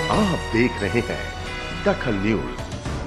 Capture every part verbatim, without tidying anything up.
आप देख रहे हैं दखल न्यूज।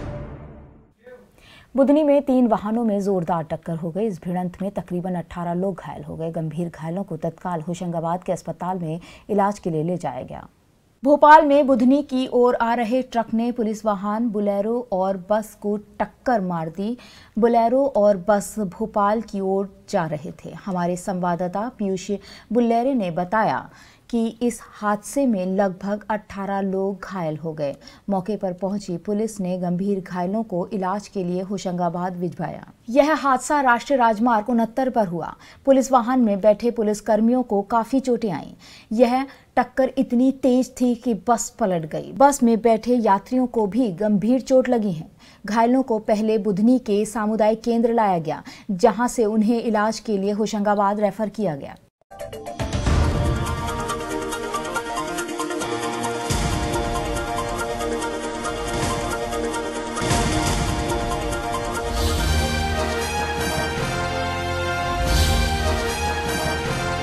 बुधनी में तीन वाहनों में जोरदार टक्कर हो गई। इस भिड़ंत में तकरीबन अठारह लोग घायल हो गए। गंभीर घायलों को तत्काल होशंगाबाद के अस्पताल में इलाज के लिए ले जाया गया। भोपाल में बुधनी की ओर आ रहे ट्रक ने पुलिस वाहन बोलेरो और बस को टक्कर मार दी। बोलेरो और बस भोपाल की ओर जा रहे थे। हमारे संवाददाता पीयूष बुल्लेरे ने बताया कि इस हादसे में लगभग अठारह लोग घायल हो गए। मौके पर पहुंची पुलिस ने गंभीर घायलों को इलाज के लिए होशंगाबाद भिजवाया। यह हादसा राष्ट्रीय राजमार्ग उनहत्तर पर हुआ। पुलिस वाहन में बैठे पुलिस कर्मियों को काफी चोटें आईं। यह टक्कर इतनी तेज थी कि बस पलट गई। बस में बैठे यात्रियों को भी गंभीर चोट लगी है। घायलों को पहले बुधनी के सामुदायिक केंद्र लाया गया, जहां से उन्हें इलाज के लिए होशंगाबाद रेफर किया गया।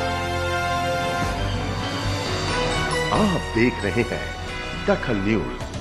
आप देख रहे हैं दखल न्यूज।